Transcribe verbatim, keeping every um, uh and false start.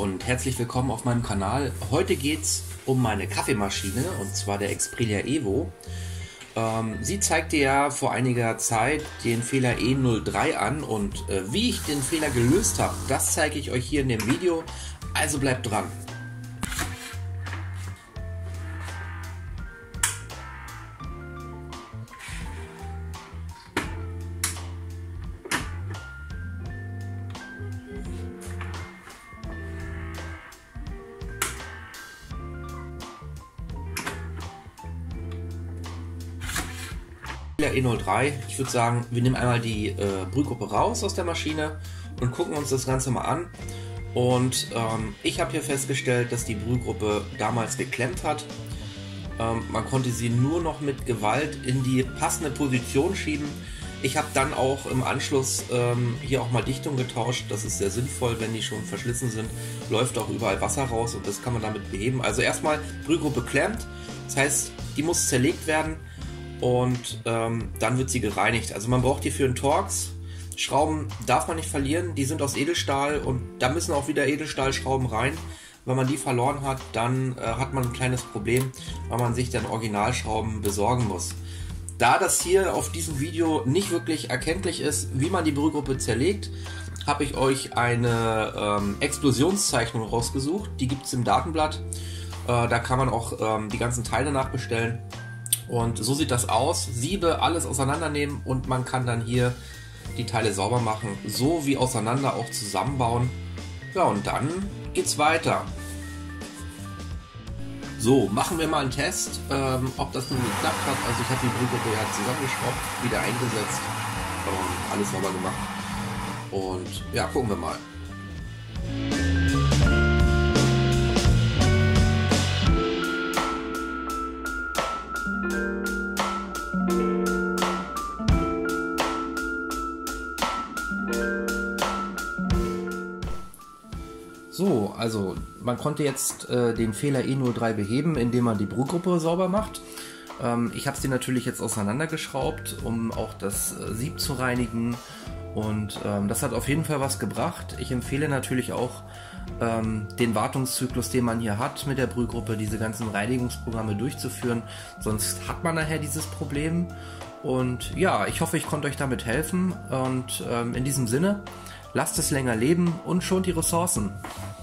und herzlich willkommen auf meinem Kanal. Heute geht es um meine Kaffeemaschine, und zwar der Xprilia Evo. Ähm, sie zeigte ja vor einiger Zeit den Fehler E null drei an, und äh, wie ich den Fehler gelöst habe, das zeige ich euch hier in dem Video, also bleibt dran. E null drei, ich würde sagen, wir nehmen einmal die äh, Brühgruppe raus aus der Maschine und gucken uns das Ganze mal an. Und ähm, ich habe hier festgestellt, dass die Brühgruppe damals geklemmt hat. Ähm, man konnte sie nur noch mit Gewalt in die passende Position schieben. Ich habe dann auch im Anschluss ähm, hier auch mal Dichtung getauscht. Das ist sehr sinnvoll, wenn die schon verschlissen sind. Läuft auch überall Wasser raus und das kann man damit beheben. Also erstmal Brühgruppe klemmt, das heißt, die muss zerlegt werden. Und ähm, dann wird sie gereinigt. Also man braucht hierfür einen Torx. Schrauben darf man nicht verlieren, die sind aus Edelstahl und da müssen auch wieder Edelstahlschrauben rein. Wenn man die verloren hat, dann äh, hat man ein kleines Problem, weil man sich dann Originalschrauben besorgen muss. Da das hier auf diesem Video nicht wirklich erkenntlich ist, wie man die Brühgruppe zerlegt, habe ich euch eine ähm, Explosionszeichnung rausgesucht. Die gibt es im Datenblatt. Äh, da kann man auch ähm, die ganzen Teile nachbestellen. Und so sieht das aus. Siebe, alles auseinandernehmen und man kann dann hier die Teile sauber machen, so wie auseinander auch zusammenbauen. Ja, und dann geht's weiter. So, machen wir mal einen Test, ähm, ob das nun geklappt hat. Also ich habe die Brühgruppe ja zusammengeschraubt, wieder eingesetzt, ähm, alles sauber gemacht. Und ja, gucken wir mal. So, also man konnte jetzt äh, den Fehler E null drei beheben, indem man die Brühgruppe sauber macht. Ähm, ich habe sie natürlich jetzt auseinandergeschraubt, um auch das äh, Sieb zu reinigen, und ähm, das hat auf jeden Fall was gebracht. Ich empfehle natürlich auch ähm, den Wartungszyklus, den man hier hat mit der Brühgruppe, diese ganzen Reinigungsprogramme durchzuführen, sonst hat man nachher dieses Problem. Und ja, ich hoffe, ich konnte euch damit helfen, und ähm, in diesem Sinne, lasst es länger leben und schont die Ressourcen.